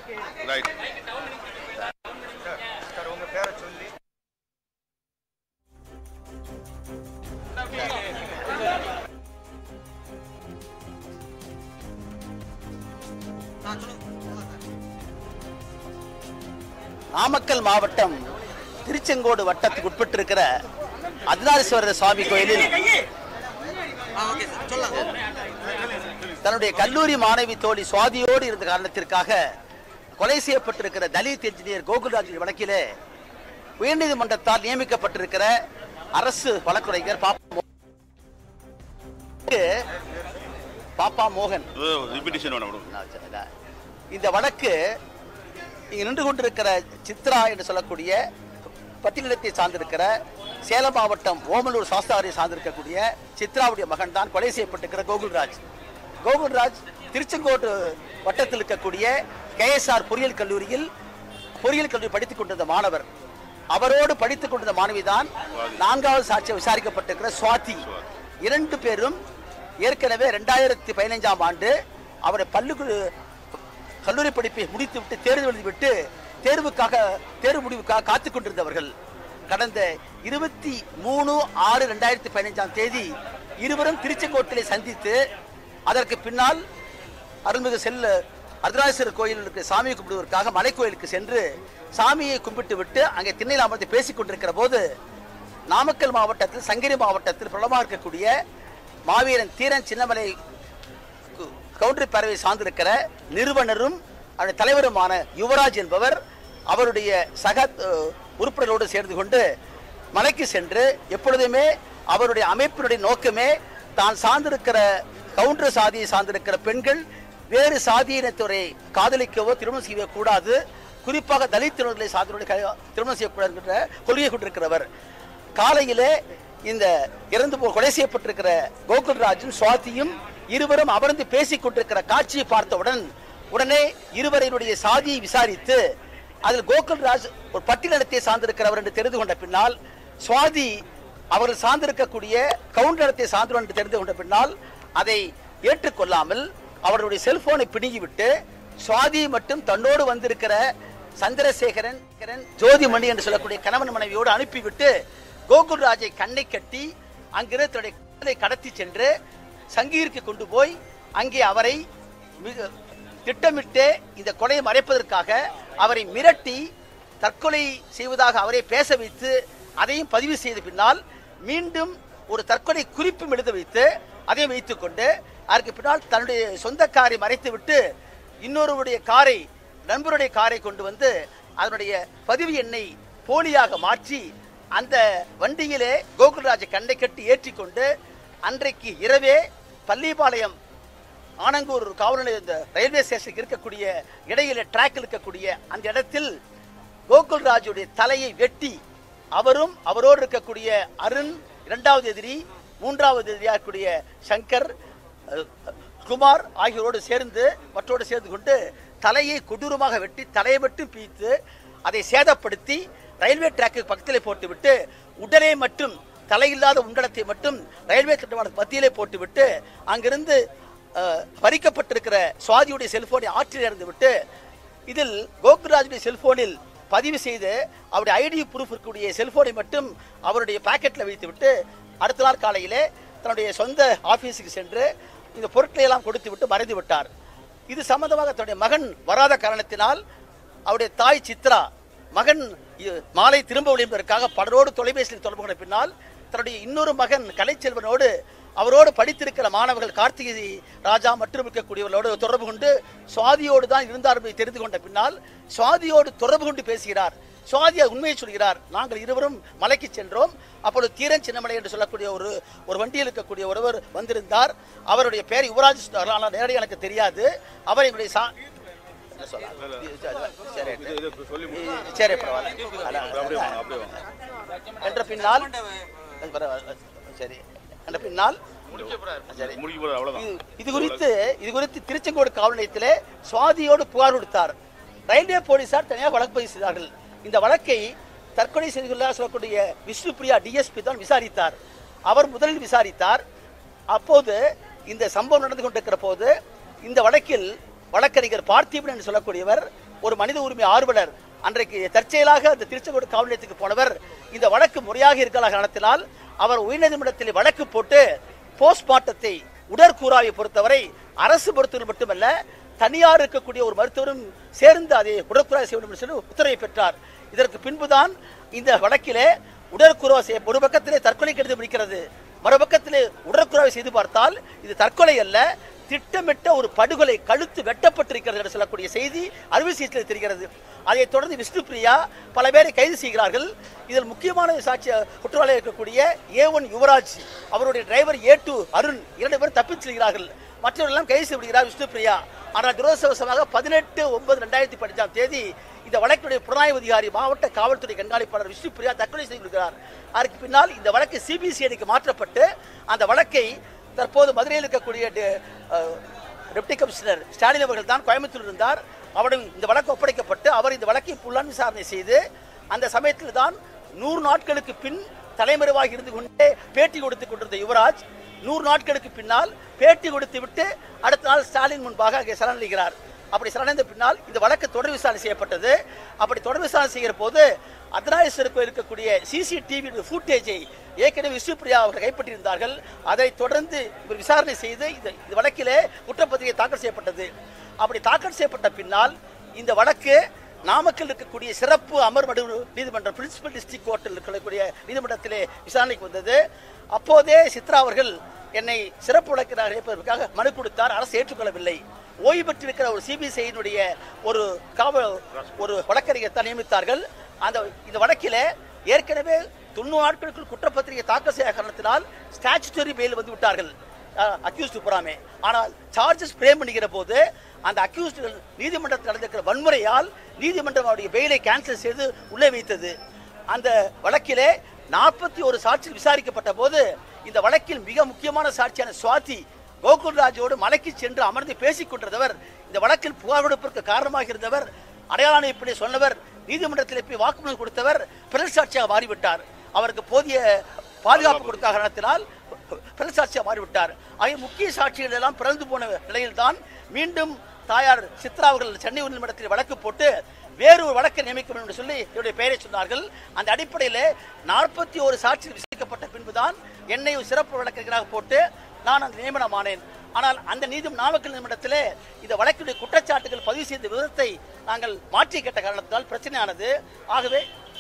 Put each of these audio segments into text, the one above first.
Right. Sir உங்க பேரை சொல்லி நாமக்கல் மாவட்டம் திருச்செங்கோடு வட்டத்துக்கு உட்பட்டிருக்கிற அர்த்தநாரீஸ்வரர் சுவாமி கோயிலில் தன்னுடைய கல்லூரி மாணவி தோழி சுவாதியோடு இருந்த காரணத்திற்காக கொலை செய்யப்பட்டிருக்கிற தலித் என்ஜினியர் கோகுல்ராஜ் வழக்கிலே உயர்நீதிமன்றத்தால் நியமிக்கப்பட்டிருக்கிற அரசு வழக்குரைஞர் பாப்பா மோகன் இந்த வழக்கு இங்கு நின்று கொண்டிருக்கிற சித்ரா என்று சொல்லக்கூடிய பட்டியலத்தை சார்ந்திருக்கிற சேலம் மாவட்டம் ஓமலூர் சாஸ்தாரியை சார்ந்திருக்கக்கூடிய சித்ராவுடைய மகன் தான் கொலை செய்யப்பட்டிருக்கிற கோகுல்ராஜ் திருச்செங்கோடு வட்டத்தில் இருக்கக்கூடிய KSR பொறியியல் கல்லூரியில் படித்துக் கொண்டிருந்த மாணவர். அவரோடு படித்துக் கொண்டிருந்த மாணவிதான் 4வது சாட்சியை விசாரிக்கப்பட்டிருக்கிற சுவாதி. 2 பேரும் ஏற்கனவே 2015ஆம் ஆண்டு அவருடைய கல்லூரி படிப்பை முடித்துவிட்டு தேர்வு எழுதிவிட்டு தேர்வு முடிவுக்காக காத்துக் கொண்டிருந்தவர்கள். கடந்த 23/6/2015ஆம் தேதி இருவரும் திருச்செங்கோட்டிலே சந்தித்து அதற்கு பின்னால் அருள்மிகு அர்த்தநாரீஸ்வரர் கோயிலுக்கு சாமியை கும்பிடுவதற்காக மலைக்கோயிலுக்கு சென்று சாமியை கும்பிட்டு விட்டு அங்கே திண்ணையில் அமர்ந்து பேசிக் கொண்டிருக்கிற போது நாமக்கல் மாவட்டத்தில் சங்ககிரி மாவட்டத்தில் பிரபலமாக இருக்கக்கூடிய மாவீரன் தீரன் சின்னமலை கவுண்டரி பேரவை சார்ந்திருக்கிற நிறுவனரும் அவருடைய தலைவருமான யுவராஜ் என்பவர் அவருடைய சக உறுப்பினரோடு சேர்ந்து கொண்டு மலைக்கு சென்று எப்பொழுதுமே அவருடைய அமைப்பினுடைய நோக்கமே தான் சார்ந்திருக்கிற கவுண்டர் சாதியை சார்ந்திருக்கிற பெண்கள் வேறு சாதியினத்துறை காதலிக்கவோ திருமணம் செய்ய கூடாது, குறிப்பாக தலித்தினர்களை சார்ந்தவர்களை திருமணம் செய்யக்கூடாது என்ற கொள்கையை கொண்டிருக்கிறவர். காலையிலே இந்த கொலை செய்யப்பட்டிருக்கிற கோகுல்ராஜும் சுவாதியும் இருவரும் அமர்ந்து பேசிக் கொண்டிருக்கிற காட்சியை பார்த்தவுடன் உடனே இருவரையினுடைய சாதியை விசாரித்து அதில் கோகுல்ராஜ் ஒரு பட்டியலத்தை சார்ந்திருக்கிறவர் என்று தெரிந்து கொண்ட பின்னால் சுவாதி அவர்கள் சார்ந்திருக்கக்கூடிய கவுண்டரத்தை சார்ந்தவர் என்று தெரிந்து கொண்ட பின்னால் அதை ஏற்றுக்கொள்ளாமல் அவருடைய செல்போனை பிடுங்கிவிட்டு சுவாதி மட்டும் தன்னோடு வந்திருக்கிற சந்திரசேகரன் ஜோதிமணி என்று சொல்லக்கூடிய கணவன் மனைவியோடு அனுப்பிவிட்டு கோகுல்ராஜை கண்ணை கட்டி அங்கிருந்து தன்னுடைய கடத்தி சென்று சங்கீருக்கு கொண்டு போய் அங்கே அவரை திட்டமிட்டு இந்த கொலையை மறைப்பதற்காக அவரை மிரட்டி தற்கொலை செய்வதாக அவரை பேச வைத்து அதையும் பதிவு செய்த பின்னால் மீண்டும் ஒரு தற்கொலை குறிப்பும் எழுத வைத்து அதையும் வைத்துக் கொண்டு அதற்கு பின்னால் தன்னுடைய சொந்த காரை மறைத்துவிட்டு இன்னொருவருடைய காரை நண்பருடைய காரை கொண்டு வந்து அதனுடைய பதிவு எண்ணை போலியாக மாற்றி அந்த வண்டியிலே கோகுல்ராஜை கண்ணை கட்டி ஏற்றிக்கொண்டு அன்றைக்கு இரவே பள்ளிப்பாளையம் ஆனங்கூர் காவல் நிலைய ரயில்வே ஸ்டேஷனுக்கு இருக்கக்கூடிய இடையில டிராக்கில் இருக்கக்கூடிய அந்த இடத்தில் கோகுல்ராஜுடைய தலையை வெட்டி அவரும் அவரோடு இருக்கக்கூடிய அருண் 2வது எதிரி 3வது எதிரியாக இருக்கக்கூடிய சங்கர் குமார் ஆகியோரோடு மற்றோடு சேர்ந்து கொண்டு தலையை கொடூரமாக வெட்டி தலையை மட்டும் பீத்து அதை சேதப்படுத்தி ரயில்வே டிராக்கு பக்கத்திலே போட்டுவிட்டு உடலை மட்டும் தலையில்லாத உண்டலத்தை மட்டும் ரயில்வே கட்டுமான மத்தியிலே போட்டுவிட்டு அங்கிருந்து பறிக்கப்பட்டிருக்கிற சுவாதியுடைய செல்போனை ஆற்றில் இறந்து விட்டு இதில் கோகுல்ராஜுடைய செல்போனில் பதிவு செய்து அவருடைய ஐடி ப்ரூஃப் இருக்கக்கூடிய செல்போனை மட்டும் அவருடைய பாக்கெட்டில் வைத்துவிட்டு அடுத்த நாள் காலையிலே தன்னுடைய சொந்த ஆபீஸுக்கு சென்று இந்த பொருட்களை எல்லாம் கொடுத்து விட்டு மறைந்து விட்டார். இது சம்பந்தமாக தன்னுடைய மகன் வராத காரணத்தினால் அவருடைய தாய் சித்ரா மகன் மாலை திரும்ப ஒளிப்பதற்காக பலரோடு தொலைபேசியில் தொடர்பு கொண்ட பின்னால் தன்னுடைய இன்னொரு மகன் கலைச்செல்வனோடு அவரோடு படித்திருக்கிற மாணவர்கள் கார்த்திகை ராஜா மற்றும் இருக்கக்கூடியவர்களோடு தொடர்பு கொண்டு சுவாதியோடு தான் இருந்தார் என்பதை தெரிந்து கொண்ட பின்னால் சுவாதியோடு தொடர்பு கொண்டு பேசுகிறார். சுவாதியா உண்மையை சொல்கிறார். நாங்கள் இருவரும் மலைக்கு சென்றோம். அப்பொழுது தீரன் சின்னமலை என்று சொல்லக்கூடிய ஒரு வண்டியில் இருக்கக்கூடிய ஒருவர் வந்திருந்தார். அவருடைய பெயர் யுவராஜ், நேரடி எனக்கு தெரியாது. அவர் எங்களுடைய சரி என்ற பின்னால் சரி என்ற பின்னால் இது குறித்து திருச்செங்கோடு காவல் நிலையத்திலே சுவாதியோடு புகார் கொடுத்தார். ரயில்வே போலீசார் தனியாக வழக்கு பதிவு செய்தார்கள். இந்த வழக்கை தற்கொலை செய்துள்ளார் சொல்லக்கூடிய விஷ்ணுபிரியா டிஎஸ்பி தான் விசாரித்தார். அவர் முதலில் விசாரித்தார். அப்போது இந்த சம்பவம் நடந்து கொண்டிருக்கிற போது இந்த வழக்கில் வழக்கறிஞர் பார்த்திபன் என்று சொல்லக்கூடியவர் ஒரு மனித உரிமை ஆர்வலர் அன்றைக்கு தற்செயலாக அந்த திருச்செங்கோடு காவல் நிலையத்துக்கு போனவர் இந்த வழக்கு முறையாக இருக்கிற காரணத்தினால் அவர் உயர்நீதிமன்றத்தில் வழக்கு போட்டு போஸ்ட்மார்ட்டத்தை உடற்கூறாவை பொறுத்தவரை அரசு மருத்துவர் மட்டுமல்ல தனியார் இருக்கக்கூடிய ஒரு மருத்துவரும் சேர்ந்து அதை உடற்கூறாவை செய்ய வேண்டும் என்று உத்தரவை பெற்றார். இதற்கு பின்புதான் இந்த வழக்கிலே உடற்கூறாவை ஒரு பக்கத்திலே தற்கொலை கடிதம் இருக்கிறது, மறுபக்கத்திலே உடற்கூறாவை செய்து பார்த்தால் இது தற்கொலை அல்ல, திட்டமிட்ட ஒரு படுகொலை, கழுத்து வெட்டப்பட்டிருக்கிறது என்று சொல்லக்கூடிய செய்தி அறுவை சிகிச்சையில் தெரிகிறது. அதைத் தொடர்ந்து விஷ்ணுபிரியா பல பேரை கைது செய்கிறார்கள். இதில் முக்கியமான சாட்சி குற்றவாளியாக இருக்கக்கூடிய A1 யுவராஜ், அவருடைய டிரைவர் A2 அருண், 2 பேரும் தப்பிச் செல்கிறார்கள். மற்றவர்களெல்லாம் கைது செய்யப்படுகிறார் விஷ்ணுபிரியா. ஆனால் துரதிர்ஷ்டவசமாக 18/9/2015 இந்த வழக்குடைய புலனாய்வு அதிகாரி மாவட்ட காவல்துறை கண்காணிப்பாளர் விஷ்ணுபிரியா தற்கொலை செய்து கொள்கிறார். அதற்கு பின்னால் இந்த வழக்கு CBCIDக்கு மாற்றப்பட்டு அந்த வழக்கை தற்போது மதுரையில் இருக்கக்கூடிய டெப்டி கமிஷனர் ஸ்டாலின் அவர்கள் தான் கோயம்புத்தூர் இருந்தார். அவரிடம் இந்த வழக்கு ஒப்படைக்கப்பட்டு அவர் இந்த வழக்கை புலன் விசாரணை செய்து அந்த சமயத்தில் தான் 100 நாட்களுக்கு பின் தலைமறைவாக இருந்து கொண்டே பேட்டி கொடுத்துக் கொண்டிருந்த யுவராஜ் 100 நாட்களுக்கு பின்னால் பேட்டி கொடுத்து விட்டு அடுத்த நாள் ஸ்டாலின் முன்பாக அங்கே சரணடைகிறார். அப்படி சரணடைந்த பின்னால் இந்த வழக்கு தொடர் விசாரணை செய்யப்பட்டது. அப்படி தொடர் விசாரணை செய்கிற போது அர்த்தநாரீஸ்வரர் கோயில் இருக்கக்கூடிய CCTV ஃபுட்டேஜை ஏற்கனவே விஷ்ணுபிரியா அவர்கள் கைப்பற்றியிருந்தார்கள். அதை தொடர்ந்து இவர் விசாரணை செய்து இந்த வழக்கிலே குற்றப்பத்திரிகை தாக்கல் செய்யப்பட்டது. அப்படி தாக்கல் செய்யப்பட்ட பின்னால் இந்த வழக்கு நாமக்கல் இருக்கக்கூடிய சிறப்பு அமர்வு நீதிமன்றம் பிரின்சிபல் டிஸ்ட்ரிக்ட் கோர்ட்டில் இருக்கக்கூடிய நீதிமன்றத்திலே விசாரணைக்கு வந்தது. அப்போதே சித்ரா அவர்கள் என்னை சிறப்பு வழக்கினராக இணைப்பதற்காக மனு கொடுத்தார். அரசு ஏற்றுக்கொள்ளவில்லை. ஓய்வு பெற்றிருக்கிற ஒரு CBCIDனுடைய ஒரு வழக்கறிஞர் தான் நியமித்தார்கள். இந்த வழக்கிலே ஏற்கனவே 90 நாட்களுக்குள் குற்றப்பத்திரிகை தாக்கல் செய்ய காரணத்தினால் ஸ்டாச்சுட்டரி பெயில் வந்து விட்டார்கள் அக்யூஸ்டு புறாமே. ஆனால் சார்ஜஸ் பிரேம் பண்ணுகிற போது அந்த அக்யூஸ்டுகள் நீதிமன்றத்தில் நடந்திருக்கிற வன்முறையால் நீதிமன்றம் அவருடைய பெயிலை கேன்சல் செய்து உள்ளே வைத்தது. அந்த வழக்கிலே 41 சாட்சிகள் விசாரிக்கப்பட்ட போது இந்த வழக்கில் மிக முக்கியமான சாட்சியான சுவாதி கோகுல்ராஜோடு மலைக்கு சென்று அமர்ந்து பேசிக் கொண்டிருந்தவர், இந்த வழக்கில் புகார் கொடுப்பதற்கு காரணமாக இருந்தவர், அடையாள இப்படி சொன்னவர், நீதிமன்றத்தில் போய் வாக்குமூலம் கொடுத்தவர் பிறல் சாட்சியாக மாறிவிட்டார். அவருக்கு போதிய பாதுகாப்பு கொடுத்த காரணத்தினால் பிறல் சாட்சியாக மாறிவிட்டார். ஆகிய முக்கிய சாட்சிகள் எல்லாம் பிறந்து போன நிலையில்தான் மீண்டும் தாயார் சித்ரா அவர்கள் சென்னை உயர்நீதிமன்றத்தில் வழக்கு போட்டு வேறு ஒரு வழக்கை நியமிக்க வேண்டும் என்று சொல்லி என்னுடைய பெயரை சொன்னார்கள். அந்த அடிப்படையில் 41 சாட்சிகள் விசாரிக்கப்பட்ட பின்புதான் என்னை சிறப்பு வழக்கறிஞராக போட்டு நான் அந்த நியமனமானேன். ஆனால் அந்த நாமக்கல் நீதிமன்றத்திலே இந்த வழக்குடைய குற்றச்சாட்டுகள் பதிவு செய்த விதத்தை நாங்கள் மாற்றி கேட்ட காரணத்தால் பிரச்சனையானது. ஆகவே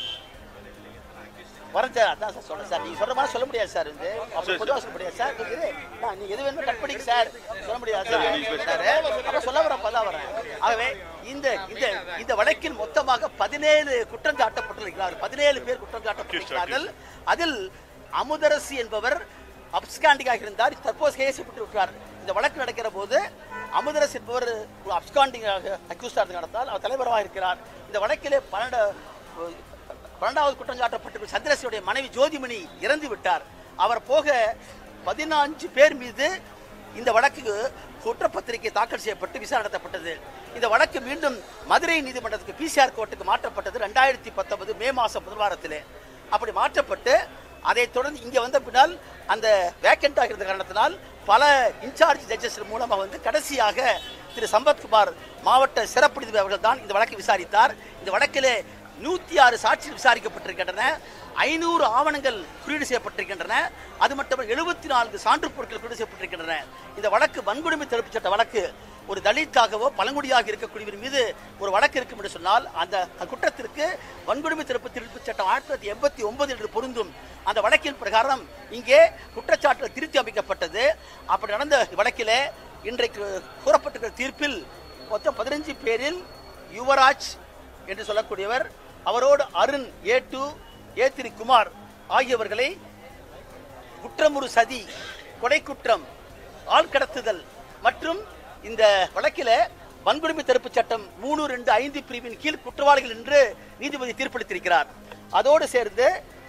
வரேன் சார், அதான் சார் சொல்றேன் சார். நீங்க சொல்ற மாதிரி சொல்ல முடியாது சார், பொதுவாக சொல்ல முடியாது சார். நீங்க எது வேணும் கட் பண்ணிக்க சார், சொல்ல முடியாது சார். அப்ப சொல்ல வரேன், அப்பதான் வரேன். ஆகவே இந்த வழக்கில் மொத்தமாக 17 குற்றம் சாட்டப்பட்டிருக்கிறார்கள். 17 பேர் குற்றம் சாட்டப்பட்டிருக்கிறார்கள். அதில் அமுதரசி என்பவர் அப்ஸ்காண்டிங்காக இருந்தார். தற்போது கைது செய்யப்பட்டிருக்கிறார். இந்த வழக்கு நடக்கிற போது அமுதரசி என்பவர் அப்ஸ்காண்டிங்காக அக்யூஸ்டாக நடந்தால் அவர் தலைவராக இருக்கிறார். இந்த வழக்கிலே 12வது குற்றம் சாட்டப்பட்டிருக்கும் சந்திரசியுடைய மனைவி ஜோதிமணி இறந்து விட்டார். அவர் போக 15 பேர் மீது இந்த வழக்கு குற்றப்பத்திரிகை தாக்கல் செய்யப்பட்டு விசாரணை நடத்தப்பட்டது. இந்த வழக்கு மீண்டும் மதுரை நீதிமன்றத்துக்கு PCR கோர்ட்டுக்கு மாற்றப்பட்டது 2019 மே மாதம் முதல் வாரத்திலே. அப்படி மாற்றப்பட்டு அதைத் தொடர்ந்து இங்கே வந்த பின்னால் அந்த வேக்கண்டாக இருந்த காரணத்தினால் பல இன்சார்ஜ் ஜட்ஜஸ் மூலமாக வந்து கடைசியாக திரு சம்பத்குமார் மாவட்ட சிறப்பு நீதிபதி அவர்கள் தான் இந்த வழக்கை விசாரித்தார். இந்த வழக்கிலே 106 சாட்சிகள் விசாரிக்கப்பட்டிருக்கின்றன, 500 ஆவணங்கள் குறியீடு செய்யப்பட்டிருக்கின்றன. அது மட்டுமல்ல 74 சான்று பொருட்கள் குறியீடு செய்யப்பட்டிருக்கின்றன. இந்த வழக்கு வன்கொடுமை தடுப்பு சட்ட வழக்கு. ஒரு தலித்தாகவோ பழங்குடியாக இருக்கக்கூடியவர் மீது ஒரு வழக்கு இருக்கும் என்று சொன்னால் அந்த குற்றத்திற்கு வன்கொடுமை தடுப்பு சட்டம் 1989 என்று பொருந்தும். அந்த வழக்கின் பிரகாரம் இங்கே குற்றச்சாட்டுகள் திருத்தி அமைக்கப்பட்டது. அப்படி நடந்த வழக்கிலே இன்றைக்கு கூறப்பட்டிருக்கிற தீர்ப்பில் மொத்தம் 15 பேரில் யுவராஜ் என்று சொல்லக்கூடியவர், அவரோடு அருண், A2, A3 குமார் ஆகியவர்களை குற்றமுறு சதி, கொலை குற்றம், ஆள் கடத்துதல் மற்றும் இந்த வழக்கில் வன்கொடுமை தடுப்பு சட்டம் 325 பிரிவின் கீழ் குற்றவாளிகள் என்று நீதிபதி தீர்ப்பளித்திருக்கிறார். அதோடு சேர்ந்து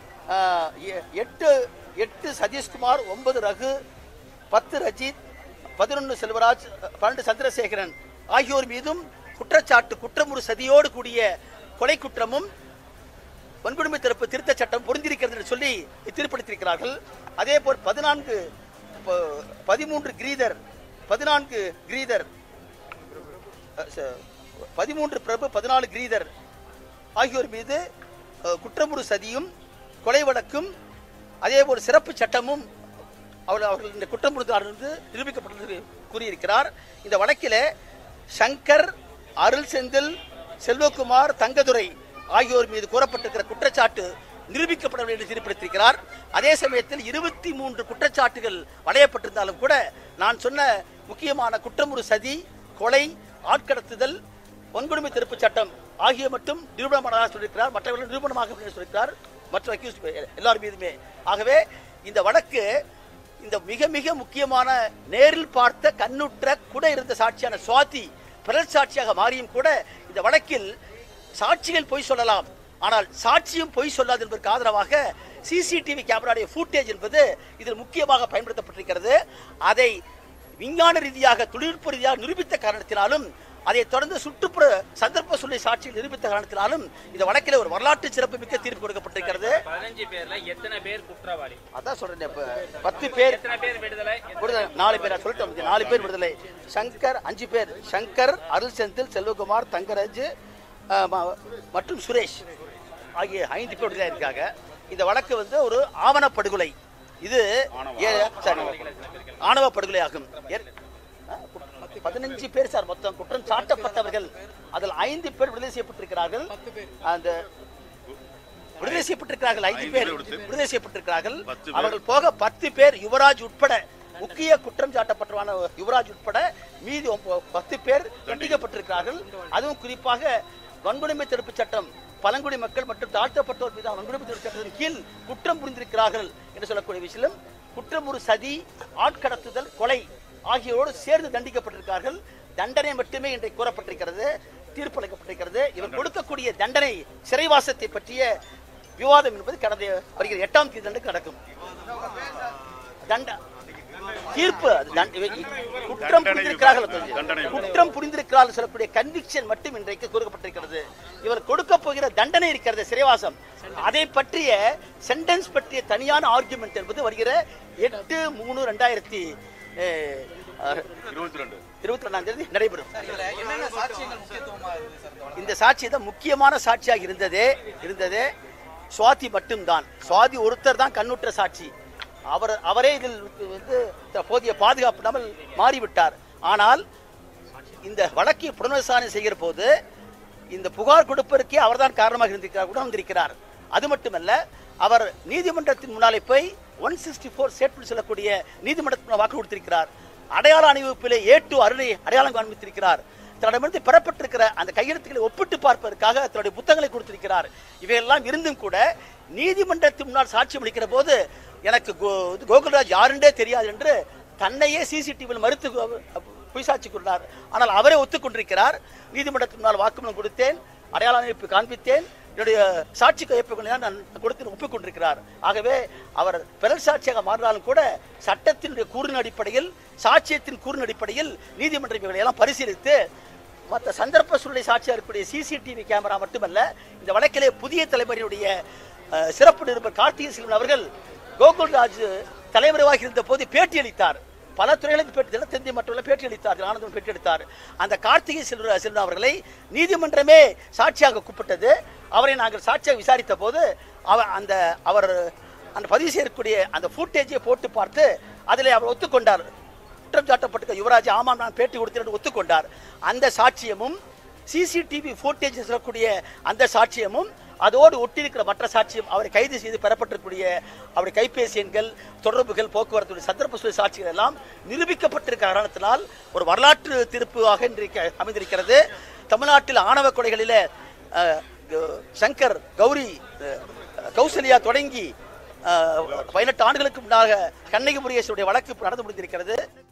8 சதீஷ்குமார், 9 ரகு, 10 ரஜித், 11 செல்வராஜ், 12 சந்திரசேகரன் ஆகியோர் மீதும் குற்றச்சாட்டு குற்றமுறு சதியோடு கூடிய கொலை குற்றமும் வன்கொடுமை தடுப்பு திருத்த சட்டம் பொருந்திருக்கிறது என்று சொல்லி தீர்ப்பளித்திருக்கிறார்கள். அதே போல் 14 கிரீதர் 13 பிரபு 14 கிரீதர் ஆகியோர் மீது குற்றமுறு சதியும் கொலை வழக்கும் அதேபோல் சிறப்பு சட்டமும் அவர்கள் இந்த குற்றமுறுத்தலிருந்து நிரூபிக்கப்பட்டது கூறியிருக்கிறார். இந்த வழக்கிலே சங்கர், அருள் செந்தில், செல்வகுமார், தங்கதுரை ஆகியோர் மீது கூறப்பட்டிருக்கிற குற்றச்சாட்டு நிரூபிக்கப்படவில்லை என்று தீர்ப்பளித்திருக்கிறார். அதே சமயத்தில் 23 குற்றச்சாட்டுகள் வளையப்பட்டிருந்தாலும் கூட நான் சொன்ன முக்கியமான குற்றமுறு சதி, கொலை, ஆட்கடத்துதல், வன்கொடுமை தடுப்பு சட்டம் ஆகிய மட்டும் நிரூபணமாக சொல்லியிருக்கிறார். மற்றவர்கள் நிரூபணமாக சொல்லியிருக்கிறார். மற்ற எல்லார் மீதுமே. ஆகவே இந்த வழக்கு இந்த மிக மிக முக்கியமான நேரில் பார்த்த கண்ணுற்ற கூட இருந்த சாட்சியான சுவாதி பிறல் சாட்சியாக மாறியும் கூட இந்த வழக்கில் சாட்சிகள் பொய் சொல்லலாம், ஆனால் சாட்சியும் பொய் சொல்லாது என்பதற்கு ஆதரவாக சிசிடிவி கேமராவுடைய ஃபுட்டேஜ் என்பது இதில் முக்கியமாக பயன்படுத்தப்பட்டிருக்கிறது. அதை விஞ்ஞான ரீதியாக தொழில்நுட்ப ரீதியாக நிரூபித்த காரணத்தினாலும் அதை தொடர்ந்து சுற்றுப்புற சந்தர்ப்ப சூழ்நிலை சாட்சியில் நிரூபித்த காரணத்தினாலும் இந்த வழக்கில் ஒரு வரலாற்று சிறப்பு மிக்க தீர்ப்பு கொடுக்கப்பட்டிருக்கிறது. 15 பேர்ல எத்தனை பேர் குற்றவாளி? அதான் சொல்றேன். 10 பேர், எத்தனை பேர் விடுதலை? 4 பேர் சொல்லிட்டோம். 4 பேர் விடுதலை. சங்கர் 5 பேர், சங்கர், அருள் செந்தில், செல்வகுமார், தங்கராஜ் மற்றும் சுரேஷ் ஆகிய 5 பேர் விடுதலை இருக்காங்க. இந்த வழக்கு ஒரு ஆவணப்படுகொலை, இது ஆணவ படுகொலை ஆகும். 15 பேர் சார் மொத்தம் குற்றம் சாட்டப்பட்டவர்கள். அதில் 5 பேர் விடுதலை செய்யப்பட்டிருக்கிறார்கள். அந்த விடுதலை செய்யப்பட்டிருக்கிறார்கள் 5 பேர் விடுதலை செய்யப்பட்டிருக்கிறார்கள். அவர்கள் போக 10 பேர் யுவராஜ் உட்பட, முக்கிய குற்றம் சாட்டப்பட்டவான யுவராஜ் உட்பட மீதி 10 பேர் தண்டிக்கப்பட்டிருக்கிறார்கள். அதுவும் குறிப்பாக வன்கொடுமை தடுப்பு சட்டம், பழங்குடி மக்கள் மற்றும் தாழ்த்தப்பட்டோர் மீது வன்கொடுமை தடுப்பு சட்டத்தின் கீழ் குற்றம் புரிந்திருக்கிறார்கள் என்று சொல்லக்கூடிய விஷயம். குற்றமுறு சதி, ஆட்கடத்துதல், கொலை ஆகியோரோடு சேர்ந்து தண்டிக்கப்பட்டிருக்கிறார்கள். தண்டனை மட்டுமே இன்றைக்கு கூறப்பட்டிருக்கிறது, தீர்ப்பளிக்கப்பட்டிருக்கிறது. இவர் கொடுக்கக்கூடிய தண்டனை சிறைவாசத்தை பற்றிய விவாதம் என்பது கடந்த வருகிற 8ஆம் தேதி நடக்கும். தீர்ப்பு குற்றம் புரிந்திருக்கிறார்கள் சொல்லக்கூடிய கன்விக்ஷன் மட்டும் இன்றைக்கு கூறப்பட்டிருக்கிறது. இவர் கொடுக்க போகிற தண்டனை இருக்கிறது சிறைவாசம், அதை பற்றிய சென்டென்ஸ் பற்றிய தனியான ஆர்குமெண்ட் என்பது வருகிற 8/3/2022 தேதி நடைபெறும். இந்த சாட்சி தான் முக்கியமான சாட்சியாக இருந்ததே சுவாதி மட்டும்தான். சுவாதி ஒருத்தர் தான் கண்ணுற்ற சாட்சி. அவரே இதில் போதிய பாதுகாப்பு இல்லாமல் மாறிவிட்டார். ஆனால் இந்த வழக்கை புனர்விசாரணை செய்கிற போது இந்த புகார் கொடுப்பதற்கே அவர்தான் காரணமாக இருந்திருக்கிறார். அது மட்டுமல்ல, அவர் நீதிமன்றத்தின் முன்னாலே போய் 164 ஸ்டேட்மெண்ட் சொல்லக்கூடிய நீதிமன்றத்தில் வாக்கு கொடுத்திருக்கிறார். அடையாள அணிவகுப்பிலே A2 அருணை அடையாளம் காண்பித்திருக்கிறார். தன்னிடமிருந்து பெறப்பட்டிருக்கிற அந்த கையெழுத்துக்களை ஒப்பிட்டு பார்ப்பதற்காக தன்னுடைய புத்தகங்களை கொடுத்திருக்கிறார். இவையெல்லாம் இருந்தும் கூட நீதிமன்றத்தின் முன்னால் சாட்சியம் அளிக்கிற போது எனக்கு கோகுல்ராஜ் யாருன்றே தெரியாது என்று தன்னையே சிசிடிவியில் மறுத்து பொய் சாட்சி கொண்டார். ஆனால் அவரே ஒத்துக்கொண்டிருக்கிறார். நீதிமன்றத்தின் முன்னால் வாக்குமூலம் கொடுத்தேன், அடையாள அமைப்பு காண்பித்தேன், என்னுடைய சாட்சி கையொப்பங்களை நான் கொடுத்து ஒப்புக்கொண்டிருக்கிறார். ஆகவே அவர் பிறல் சாட்சியாக மாறினாலும் கூட சட்டத்தினுடைய கூறின் அடிப்படையில், சாட்சியத்தின் கூறின் அடிப்படையில் நீதிமன்ற இவைகளை எல்லாம் பரிசீலித்து மற்ற சந்தர்ப்ப சூழ்நிலை சாட்சியாக இருக்கக்கூடிய சிசிடிவி கேமரா மட்டுமல்ல, இந்த வழக்கிலே புதிய தலைமுறையுடைய சிறப்பு நிருபர் கார்த்திகை செல்வன் அவர்கள் கோகுல்ராஜ் தலைவராக இருந்த போது பேட்டி அளித்தார். பல துறைகளுக்கு பேட்டி, தினத்தந்தி மற்றும் பேட்டி அளித்தார். ஆனந்தம் பேட்டி அளித்தார். அந்த கார்த்திகை செல்வன் அவர்களை நீதிமன்றமே சாட்சியாக கூப்பிட்டது. அவரை நாங்கள் சாட்சியாக விசாரித்த போது அவர் அந்த பதிவு செய்யக்கூடிய அந்த ஃபுட்டேஜை போட்டு பார்த்து அதில் அவர் ஒத்துக்கொண்டார். குற்றம் சாட்டப்பட்ட யுவராஜ் ஆமாம் நான் பேட்டி கொடுத்தேன் ஒத்துக்கொண்டார். அந்த சாட்சியமும் சிசிடிவி ஃபுட்டேஜ் சொல்லக்கூடிய அந்த சாட்சியமும் அதோடு ஒட்டியிருக்கிற மற்ற சாட்சியம், அவரை கைது செய்து பெறப்பட்டிருக்கக்கூடிய அவருடைய கைபேசி எண்கள், தொடர்புகள், போக்குவரத்து சந்தர்ப்ப சூழல் சாட்சிகள் எல்லாம் நிரூபிக்கப்பட்டிருக்கிற காரணத்தினால் ஒரு வரலாற்று தீர்ப்பாக இன்றைக்கு அமைந்திருக்கிறது. தமிழ்நாட்டில் ஆணவ கொலைகளில் சங்கர், கௌரி, கௌசல்யா தொடங்கி 18 ஆண்டுகளுக்கு முன்னாக கண்ணகி முருகேசனுடைய வழக்கு நடந்து முடிந்திருக்கிறது.